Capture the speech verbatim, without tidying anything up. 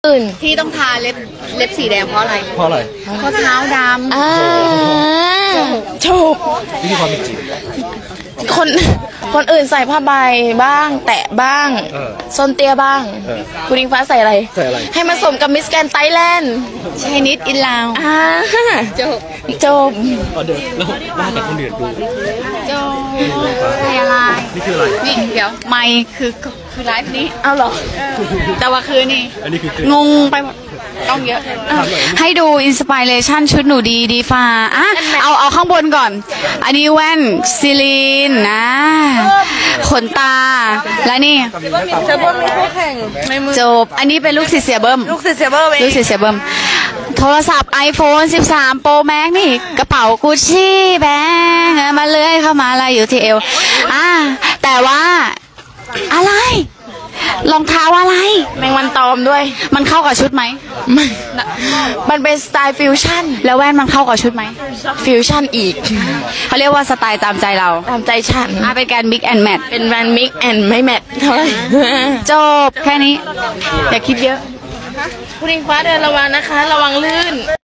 อื่นที่ต้องทาเล็บเล็บสีแดงเพราะอะไรเพราะอะไรเพราะเท้าดำอ่าจบนี่คือความเป็นจริงคนคนอื่นใส่ผ้าใบบ้าง แตะบ้างส้นเตี้ยบ้างคุณอิงฟ้าใส่อะไรใส่อะไรให้มาสมกับมิสแกรนด์ไทยแลนด์ชายนิดอินลาวอ่าจบจบเดี๋ยวแล้วว่าแต่คนอื่นดูจบใส่อะไรนี่คืออะไรนี่เดี๋ยวไม่คือคือไลฟ์นี้เอาเหรอแต่ว่าคือนี่อันนี้คืองงไปหมดต้องเยอะให้ดูอินสปิเรชันชุดหนูดีดีฟ้าอ่ะเอาเอาข้างบนก่อนอันนี้แว่นซิลีนนะขนตาและนี่เซเบิ้มมีคู่แข่งจบอันนี้เป็นลูกศิษย์เสียเบิ้มลูกศิษย์เสียเบิ้มลูกศิษย์เสียเบิ้มโทรศัพท์ ไอโฟน สิบสาม Pro Max นี่กระเป๋ากุชชี่แบงมาเลื้อยเข้ามาอะไรอยู่ที่เอวอ่ะแต่ว่าอะไรรองเท้าอะไรแมงวันตอมด้วยมันเข้ากับชุดไหมมันมันเป็นสไตล์ฟิวชั่นแล้วแว่นมันเข้ากับชุดไหมฟิวชั่นอีกเขาเรียกว่าสไตล์ตามใจเราตามใจฉันอ่ะเป็นการ mix and match เป็นแบรนด์ mix and ไม่แมทเท่าไหร่จบแค่นี้อย่าคิดเยอะคุณอิงฟ้าเดินระวังนะคะระวังลื่น